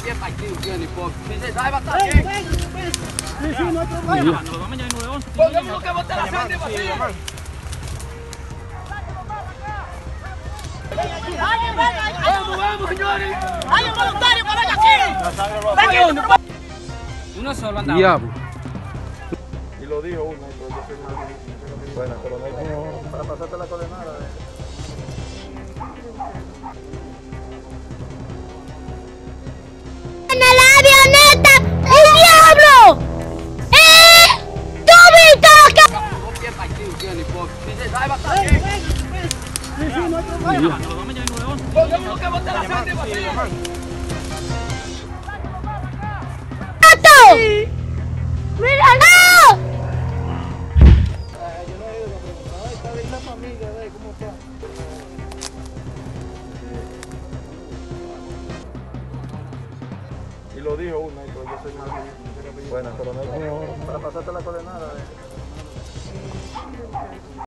¿Qué partido tiene, Pop? Si se sabe bastante bien. Sí, no hay problema. Nos vamos ya en 9-11. Pongamos que bote la frente para ti. Vamos, señores. ¡Hay un voluntario que venga aquí! Uno solo andaba. Diablo. Y lo dijo uno, pero yo soy más. Bueno, pero no hay como para pasarte la coordenada. ¡En la avioneta! ¡El diablo! ¡Tú viste lo que...! ¿Qué partido tiene, Pop? Si se sabe bastante bien. Sí, no hay problema. Nos vamos ya en 9-11. Pongamos que bote la frente para ti. ¡Tato! ¡Mira, no! Yo no he ido a preguntar, está bien la familia, ¿cómo está? Y lo dijo uno, pero yo soy más. Bueno, pero no hay como para pasarte la coordenada.